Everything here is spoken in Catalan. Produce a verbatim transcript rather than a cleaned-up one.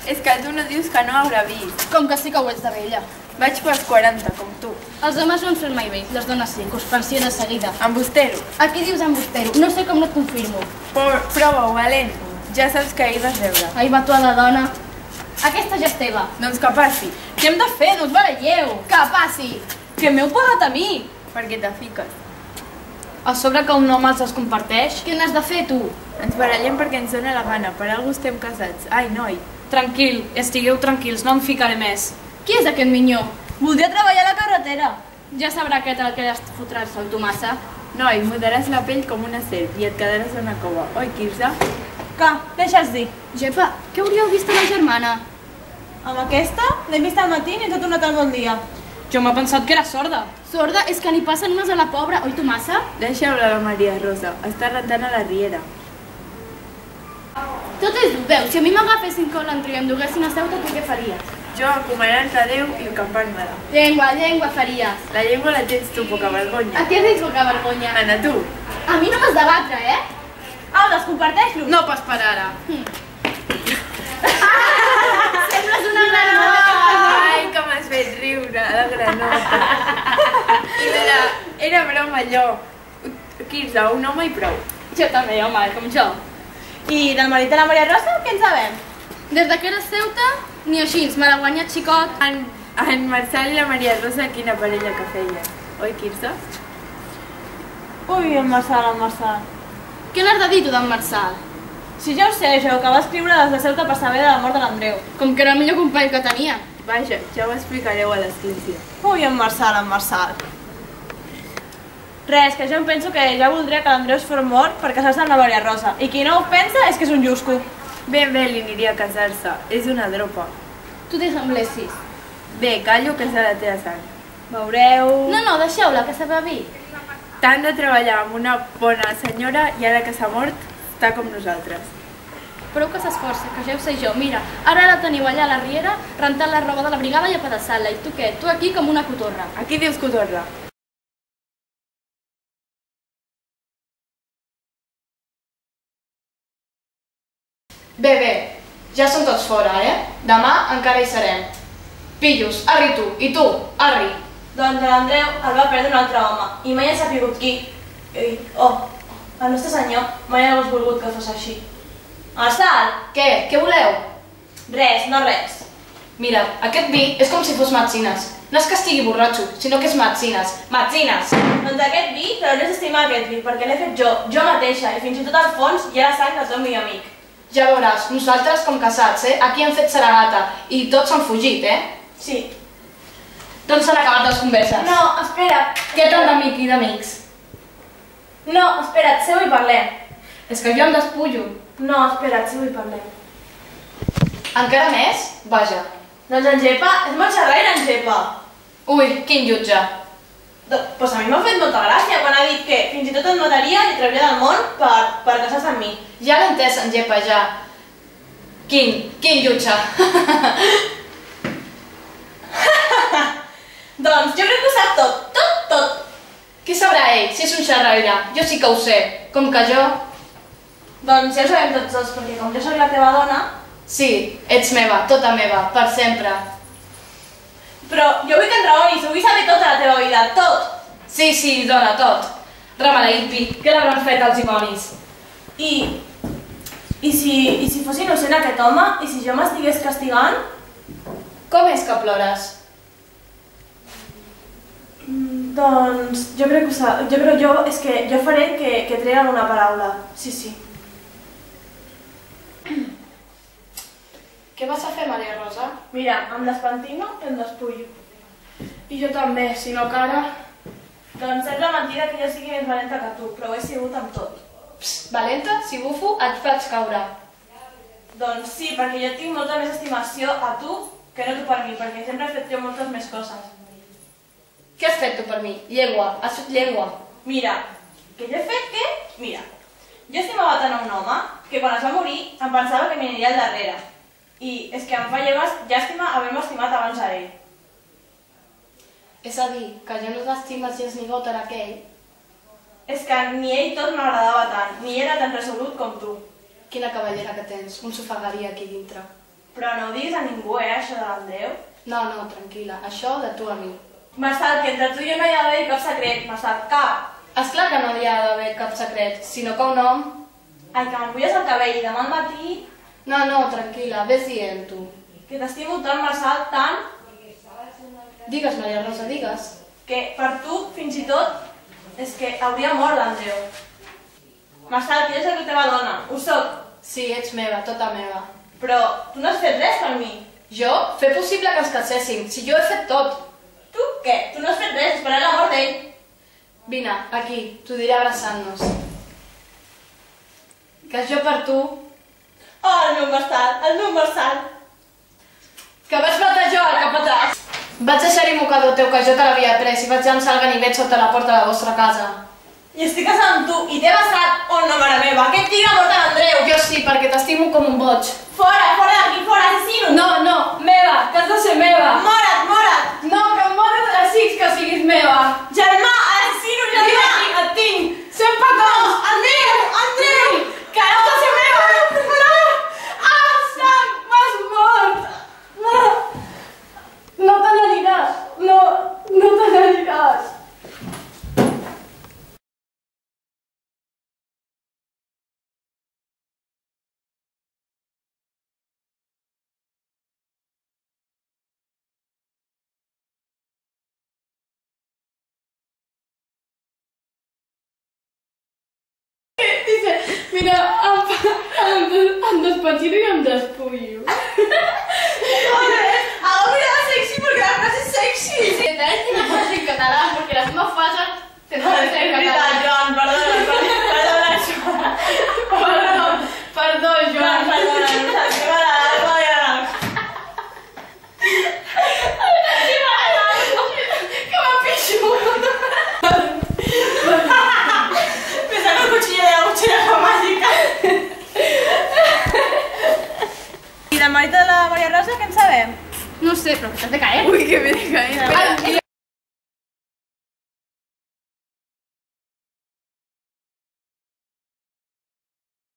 És que tu no dius que no haurà vist. Com que sí que ho ets de vella. Vaig pels quaranta, com tu. Els homes no en són mai vells, les dones sí, que us pensiona seguida. Embustero. Aquí dius embustero, no sé com no et confirmo. Prova-ho, valent. Ja saps que ahir vas veure. Ai, va tu a la dona. Aquesta ja és teva. Doncs que passi. Què hem de fer? No us baralleu. Que passi. Que m'heu pagat a mi. Per què te fiques? A sobre que un home els els comparteix? Què n'has de fer, tu? Ens barallem perquè ens dóna la gana, per algú estem casats. Ai, noi. Tranquil, estigueu tranquils, no em ficaré més. Qui és aquest minyó? Voldria treballar a la carretera. Ja sabrà aquest el que has de fotre-se, el Tomassa. Noi, mudaràs la pell com una serp i et quedaràs a una cova. Oi, Quirze? Què? Deixa'ls dir. Gepa, què hauríeu vist a la germana? Amb aquesta l'he vist al matí i ens ha tornat el bon dia. Jo m'he pensat que era sorda. Sorda, és que n'hi passen unes a la pobra, oi, Tomassa? Deixeu-la, la Maria Rosa. Està rentant a la riera. Tot és dur, veus, si a mi m'agafessin con l'entró i em duguessin a Ceuta, tu què faries? Jo, acomanant-te a Déu i campant-me-la. Llengua, llengua faries. La llengua la tens tu, poca vergonya. A què dius poca vergonya? Anna, tu. A mi no m'has de batre, eh? Au, les comparteix-lo. No pas per ara. Sembles una granota! Ai, que m'has fet riure, la granota. I era, era broma allò. Quirze, un home i prou. Jo també, home, com jo. I del marit de la Maria Rosa, què en sabem? Des que eres Ceuta, ni així, me l'ha guanyat xicot. En, en Marçal i la Maria Rosa, quina parella que feien. Oi, Quirze? Ui, el Marçal, el Marçal. Què n'has de dir, tu, d'en Marçal? Si ja ho sé, jo, que va escriure des de Ceuta per saber de la mort de l'Andreu. Com que era el millor company que tenia. Vaja, ja ho explicareu a l'església. Ui, en Marçal, en Marçal. Res, que jo em penso que ja voldria que l'Andreu es fos mort per casar-se amb la Maria Rosa. I qui no ho pensa és que és un llusco. Ben bé li aniria a casar-se. És una dropa. Tu desemblessis. Bé, callo que és de la teva sang. Veureu... No, no, deixeu-la, que s'ha vi. Tant de treballar amb una bona senyora i ara que s'ha mort, està com nosaltres. Prou que s'esforça, que ja ho sé jo. Mira, ara la teniu allà a la riera, rentant la roba de la brigada i apedaçant-la. I tu què? Tu aquí com una cotorra. Aquí dius cotorra. Bé, bé, ja són tots fora, eh? Demà encara hi serem. Pillos, arri tu, i tu, arri. Doncs l'Andreu el va perdre un altre home, i mai ha sapigut qui. I, oh, el nostre senyor mai hagués volgut que fos així. Marçal! Què? Què voleu? Res, no res. Mira, aquest vi és com si fos metzines. No és que estigui borratxo, sinó que és metzines. Metzines! Doncs aquest vi, però no és estimar aquest vi, perquè l'he fet jo, jo mateixa, i fins i tot al fons hi ha la sang del teu millor amic. Ja veuràs, nosaltres com casats, eh? Aquí hem fet seragata i tots han fugit, eh? Sí. Doncs s'han acabat les converses. No, espera't. Què tant d'amic i d'amics? No, espera't, seu i parlem. És que jo em despullo. No, espera't, seu i parlem. Encara més? Vaja. Doncs en Gepa, és molt xerraire en Gepa. Ui, quin jutge. Doncs pues a mi m'ha fet molta gràcia quan ha dit que fins i tot et mataria i et trauria del món per, per casar-se amb mi. Ja l'he entès, en Gepa, ja. Quin, quin jutge. Doncs jo crec que ho sap tot, tot, tot. Qui sabrà ell, si és un xerraire? Jo sí que ho sé. Com que jo... Doncs ja ho sabem tots dos, perquè com jo soc la teva dona... Sí, ets meva, tota meva, per sempre. Però jo vull que en raonis, ho vull saber tot de la teva vida, tot. Sí, sí, dona, tot. Remaleït pi, què l'hauran fet els dimonis? I... I si, i si fos innocent aquest home? I si jo m'estigués castigant? Com és que plores? Mm, doncs jo crec que ho sap. Jo crec jo, és que jo faré que, que tregui alguna paraula. Sí, sí. Què vas a fer, Maria Rosa? Mira, em despentino i em despullo. I jo també, si no que ara... Doncs sembla mentida que jo sigui més valenta que tu, però ho he sigut amb tot. Psst, valenta? Si bufo, et faig caure. Doncs sí, perquè jo tinc molta més estimació a tu que no tu per mi, perquè sempre he fet jo moltes més coses. Què has fet tu per mi? Llengua, has fet llengua. Mira, que jo he fet què? Mira, jo estimava tant a un home que quan es va morir em pensava que m'aniria al darrere. I és que em fa llàstima haver-me estimat abans a ell. És a dir, que ja no t'estimes gens ni gota d'aquell? És que ni ell tot m'agradava tant, ni era tan resolut com tu. Quina cavallera que tens, un s'ofegaria aquí dintre. Però no ho diguis a ningú, eh, això de l'Andreu. No, no, tranquil·la, això de tu a mi. Marçal, que entre tu i jo no hi ha d'haver cap secret, Marçal, cap. Esclar que no hi ha d'haver cap secret, sinó que un home... Ai, que m'empulles el cabell i demà al matí... No, no, tranquil·la, vés dient tu. Que t'estimo tant, Marçal, tant, Digues, Maria Rosa, digues. que per tu, fins i tot, és que hauria mort l'Andreu. Marçal, que jo soc la teva dona, ho soc, Sí, ets meva, tota meva. però tu no has fet res per mi. Jo? Fer possible que ens caséssim, si jo he fet tot. Tu què? Tu no has fet res, esperar la mort d'ell. Vine, aquí, t'ho diré abraçant-nos. Que jo per tu... Oh, el meu Marçal, el meu Marçal. Que vaig matar jo, el capatàs! Vaig deixar-hi mocador teu que jo te l'havia pres i vaig llançar el ganivet sota la porta de la vostra casa. I estic casada amb tu, i t'he besat. Oh, no, mare meva, aquest tigre ha mort a l'Andreu. Jo sí, perquè t'estimo com un boig. Fora, fora d'aquí, fora, assassino. No, no, meva, que has de ser meva. Mora't, mora't. No, que em moro de desig que siguis meva. Germà, assassino, germà. Vine aquí, et tinc. Cent petons. Andreu, Andreu. Que has de ser meva. No. Ah, sang, m'has mort. No. No te n'aniràs. No, no te n'aniràs. Dice, mira, em, em, des- em despatxino i em despullo. Ahora mira sexy porque la frase es sexy. Si te ves una cosa en catalán porque las más fallas te Vale,